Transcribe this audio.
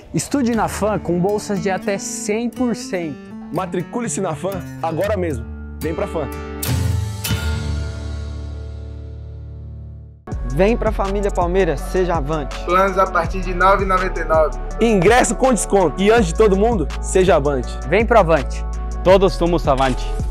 Estude na FAM com bolsas de até 100%. Matricule-se na FAM agora mesmo. Vem pra FAM. Vem pra família Palmeiras, seja avante. Planos a partir de R$ 9,99. Ingresso com desconto. E antes de todo mundo, seja avante. Vem pro Avante. Todos somos avante.